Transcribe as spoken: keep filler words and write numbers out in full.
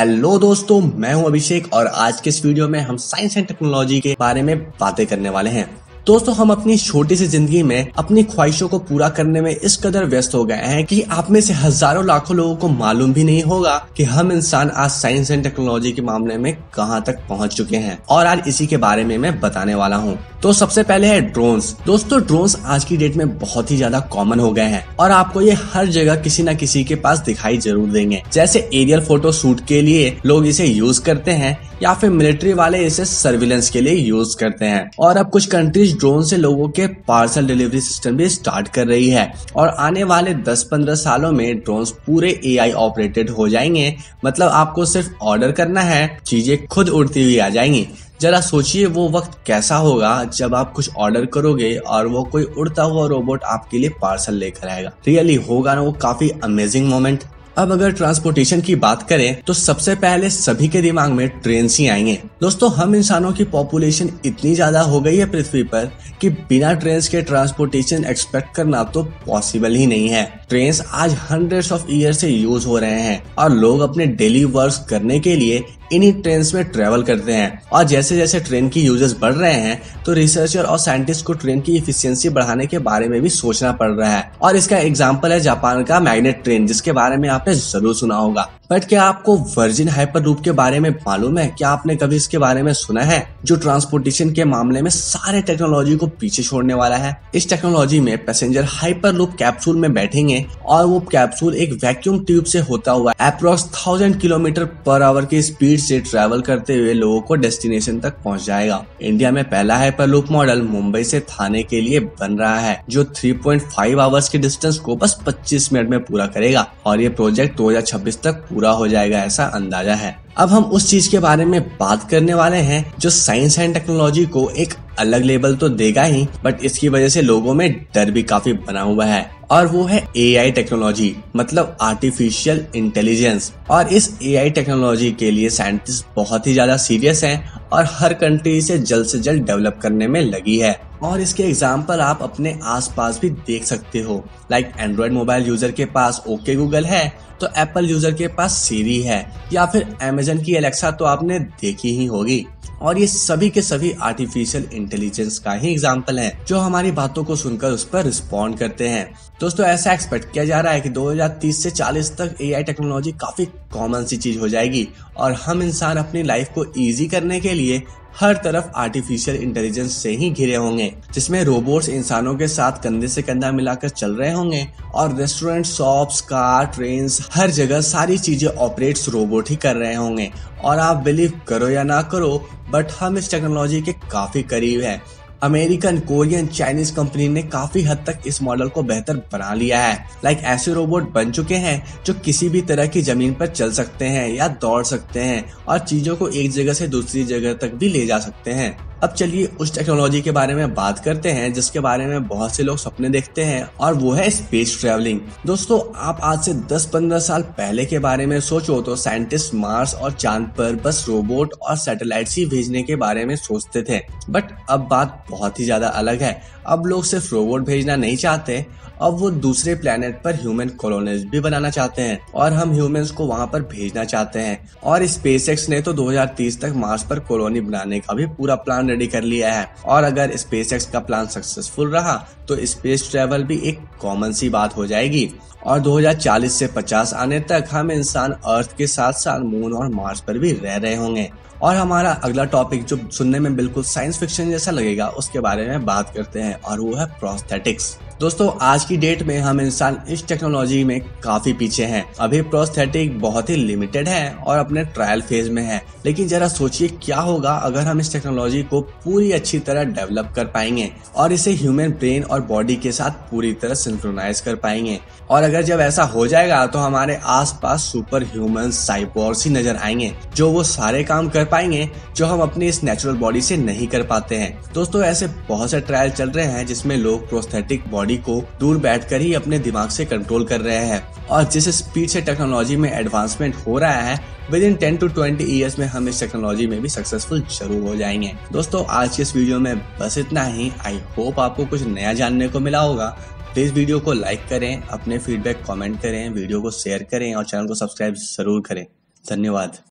Hello दोस्तों, मैं हूं अभिषेक और आज के इस वीडियो में हम साइंस एंड टेक्नोलॉजी के बारे में बातें करने वाले हैं। दोस्तों, हम अपनी छोटी सी जिंदगी में अपनी ख्वाहिशों को पूरा करने में इस कदर व्यस्त हो गए हैं कि आप में से हजारों लाखों लोगों को मालूम भी नहीं होगा कि हम इंसान आज साइंस एंड टेक्नोलॉजी के मामले में कहां तक पहुंच चुके हैं। और आज इसी के बारे में मैं बताने वाला हूं। तो सबसे पहले है ड्रोन्स। दोस्तों, ड्रोन्स आज की डेट में बहुत ही ज्यादा कॉमन हो गए हैं और आपको ये हर जगह किसी न किसी के पास दिखाई जरूर देंगे। जैसे एरियल फोटो शूट के लिए लोग इसे यूज करते हैं या फिर मिलिट्री वाले इसे सर्विलेंस के लिए यूज करते हैं। और अब कुछ कंट्रीज ड्रोन से लोगों के पार्सल डिलीवरी सिस्टम भी स्टार्ट कर रही है और आने वाले दस पंद्रह सालों में ड्रोन्स पूरे एआई ऑपरेटेड हो जाएंगे। मतलब आपको सिर्फ ऑर्डर करना है, चीजें खुद उड़ती हुई आ जाएंगी। जरा सोचिए वो वक्त कैसा होगा जब आप कुछ ऑर्डर करोगे और वो कोई उड़ता हुआ रोबोट आपके लिए पार्सल लेकर आएगा। रियली होगा ना वो काफी अमेजिंग मोमेंट। अब अगर ट्रांसपोर्टेशन की बात करें तो सबसे पहले सभी के दिमाग में ट्रेन ही आएंगे। दोस्तों, हम इंसानों की पॉपुलेशन इतनी ज्यादा हो गई है पृथ्वी पर कि बिना ट्रेन के ट्रांसपोर्टेशन एक्सपेक्ट करना तो पॉसिबल ही नहीं है। ट्रेन्स आज हंड्रेड्स ऑफ ईयर से यूज हो रहे हैं और लोग अपने डेली वर्क करने के लिए इन्हीं ट्रेन्स में ट्रेवल करते हैं। और जैसे जैसे ट्रेन की यूजेस बढ़ रहे हैं तो रिसर्चर और साइंटिस्ट को ट्रेन की इफिशियंसी बढ़ाने के बारे में भी सोचना पड़ रहा है। और इसका एग्जांपल है जापान का मैग्नेट ट्रेन, जिसके बारे में आपने जरूर सुना होगा। बट क्या आपको वर्जिन हाइपरलूप के बारे में मालूम है? क्या आपने कभी इसके बारे में सुना है, जो ट्रांसपोर्टेशन के मामले में सारे टेक्नोलॉजी को पीछे छोड़ने वाला है? इस टेक्नोलॉजी में पैसेंजर हाइपरलूप कैप्सूल में बैठेंगे और वो कैप्सूल एक वैक्यूम ट्यूब से होता हुआ approx thousand kilometre per hour की स्पीड से ट्रैवल करते हुए लोगों को डेस्टिनेशन तक पहुंच जाएगा। इंडिया में पहला हाइपरलूप मॉडल मुंबई से थाने के लिए बन रहा है, जो थ्री पॉइंट फाइव आवर्स के डिस्टेंस को बस पच्चीस मिनट में पूरा करेगा और ये प्रोजेक्ट दो हज़ार छब्बीस तक पूरा हो जाएगा, ऐसा अंदाजा है। अब हम उस चीज के बारे में बात करने वाले हैं जो साइंस एंड टेक्नोलॉजी को एक अलग लेवल तो देगा ही, बट इसकी वजह से लोगों में डर भी काफी बना हुआ है। और वो है एआई टेक्नोलॉजी, मतलब आर्टिफिशियल इंटेलिजेंस। और इस एआई टेक्नोलॉजी के लिए साइंटिस्ट बहुत ही ज्यादा सीरियस हैं और हर कंट्री इसे जल्द से जल्द डेवलप करने में लगी है। और इसके एग्जाम्पल आप अपने आसपास भी देख सकते हो। लाइक एंड्रॉइड मोबाइल यूजर के पास ओके गूगल है तो एप्पल यूजर के पास सीरी है, या फिर अमेजन की एलेक्सा तो आपने देखी ही होगी। और ये सभी के सभी आर्टिफिशियल इंटेलिजेंस का ही एग्जाम्पल है, जो हमारी बातों को सुनकर उस पर रिस्पॉन्ड करते हैं। दोस्तों, ऐसा एक्सपेक्ट किया जा रहा है कि दो हज़ार तीस से चालीस तक एआई टेक्नोलॉजी काफी कॉमन सी चीज हो जाएगी और हम इंसान अपनी लाइफ को इजी करने के लिए हर तरफ आर्टिफिशियल इंटेलिजेंस से ही घिरे होंगे, जिसमें रोबोट्स इंसानों के साथ कंधे से कंधा मिलाकर चल रहे होंगे और रेस्टोरेंट, शॉप्स, कार, ट्रेन्स, हर जगह सारी चीजें ऑपरेट्स रोबोट ही कर रहे होंगे। और आप बिलीव करो या ना करो, बट हम इस टेक्नोलॉजी के काफी करीब हैं। अमेरिकन, कोरियन, चाइनीज कंपनी ने काफी हद तक इस मॉडल को बेहतर बना लिया है। लाइक ऐसे रोबोट बन चुके हैं जो किसी भी तरह की जमीन पर चल सकते हैं या दौड़ सकते हैं और चीजों को एक जगह से दूसरी जगह तक भी ले जा सकते हैं। अब चलिए उस टेक्नोलॉजी के बारे में बात करते हैं जिसके बारे में बहुत से लोग सपने देखते हैं, और वो है स्पेस ट्रैवलिंग। दोस्तों, आप आज से दस पंद्रह साल पहले के बारे में सोचो तो साइंटिस्ट मार्स और चांद पर बस रोबोट और सैटेलाइट्स ही भेजने के बारे में सोचते थे। बट अब बात बहुत ही ज्यादा अलग है। अब लोग सिर्फ रोबोट भेजना नहीं चाहते, अब वो दूसरे प्लेनेट पर ह्यूमन कॉलोनीज भी बनाना चाहते हैं और हम ह्यूमंस को वहां पर भेजना चाहते हैं। और स्पेसएक्स ने तो दो हज़ार तीस तक मार्स पर कॉलोनी बनाने का भी पूरा प्लान रेडी कर लिया है। और अगर स्पेसएक्स का प्लान सक्सेसफुल रहा तो स्पेस ट्रैवल भी एक कॉमन सी बात हो जाएगी और दो हज़ार चालीस से पचास आने तक हम इंसान अर्थ के साथ साथ मून और मार्स पर भी रह रहे होंगे। और हमारा अगला टॉपिक, जो सुनने में बिल्कुल साइंस फिक्शन जैसा लगेगा, उसके बारे में बात करते हैं और वो है प्रोस्थेटिक्स। दोस्तों, आज की डेट में हम इंसान इस टेक्नोलॉजी में काफी पीछे हैं। अभी प्रोस्थेटिक बहुत ही लिमिटेड है और अपने ट्रायल फेज में है, लेकिन जरा सोचिए क्या होगा अगर हम इस टेक्नोलॉजी को पूरी अच्छी तरह डेवलप कर पाएंगे और इसे ह्यूमन ब्रेन और बॉडी के साथ पूरी तरह सिंक्रोनाइज कर पाएंगे। और अगर जब ऐसा हो जाएगा तो हमारे आसपास सुपर ह्यूमन साइबोर्ग्स ही नजर आएंगे, जो वो सारे काम कर पाएंगे जो हम अपनी इस नेचुरल बॉडी से नहीं कर पाते हैं। दोस्तों, ऐसे बहुत से ट्रायल चल रहे हैं जिसमें लोग प्रोस्थेटिक बॉडी को दूर बैठकर ही अपने दिमाग से कंट्रोल कर रहे हैं। और जिस स्पीड से टेक्नोलॉजी में एडवांसमेंट हो रहा है, within ten to twenty years में हम इस टेक्नोलॉजी में भी सक्सेसफुल जरूर हो जाएंगे। दोस्तों, आज के इस वीडियो में बस इतना ही। आई होप आपको कुछ नया जानने को मिला होगा। प्लीज वीडियो को लाइक करें, अपने फीडबैक कमेंट करें, वीडियो को शेयर करें और चैनल को सब्सक्राइब जरूर करें। धन्यवाद।